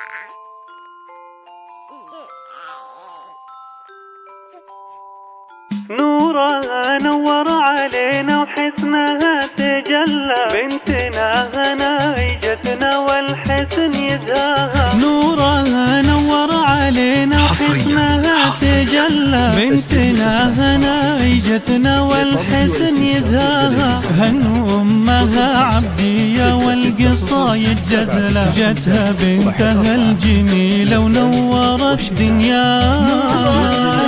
نورها نور علينا وحسنها تجلى، بنتنا هناي جتنا والحسن يزهاها. نورها نور علينا وحسنها تجلى، بنتنا هناي جتنا والحسن يزهاها. هنو امها عبدية والقصايد جزلة، جتها بنتها الجميلة ونورت دنياها.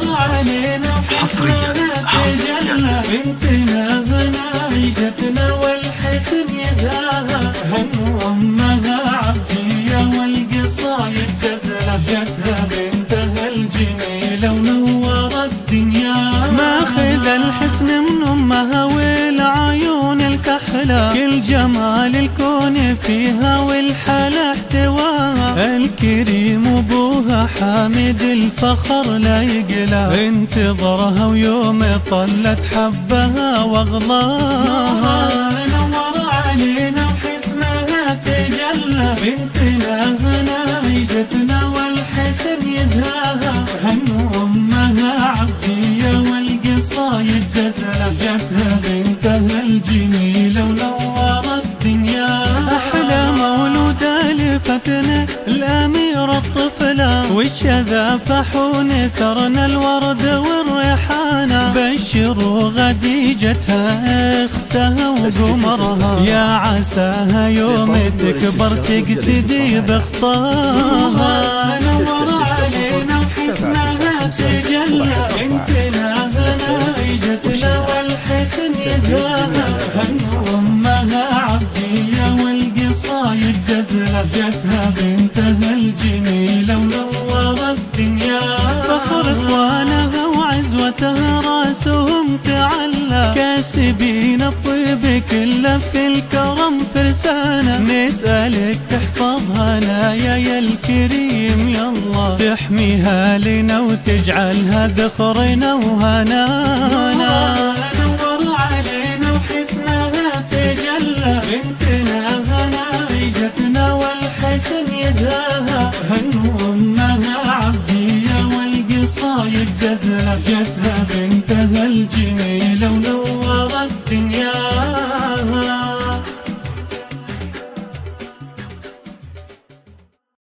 حصريا بنتنا هناي جتنا والحسن يزهاها. هنو امها عبدية والقصايد جزلة، جتها بنتها الجميلة ونورت دنياها. ماخذ الحسن من امها والعيون الكحلة، كل جمال الكون فيها والحلا احتواها. الكريم ابوها حامد الفخر لا يقلى، انتظرها ويوم طلت حبها واغلاها. نور علينا وحسنها تجلى، بنتنا هناي جتنا والحسن يزهاها. هنو امها عبدية والقصايد جزلة، جتها بنتها الجميلة ونورت دنياها. احلى مولودة لفتنا الاميرة الطفلة، والشذا فحون ثرنا الورد والريحانة. بشروا غديجتها اختها وقمرها، يا عساها يوم تكبر تقتدي بخطاها. نور علينا وحسنها تجلى، بنتنا هناي جتنا والحسن يزهاها. هنو امها عبدية والقصايد جزلة، جتها بنتها الجميلة ونورت دنياها. فخر اخوانها وعزوتها راسهم تعلى، كاسبين الطيب كله في الكرم فرسانة. نسألك تحفظها لنا يا الكريم يا الله، تحميها لنا وتجعلها ذخرنا وهنانا. نور علينا وحسنها تجلى، بنتنا هناي جتنا والحسن يزهاها.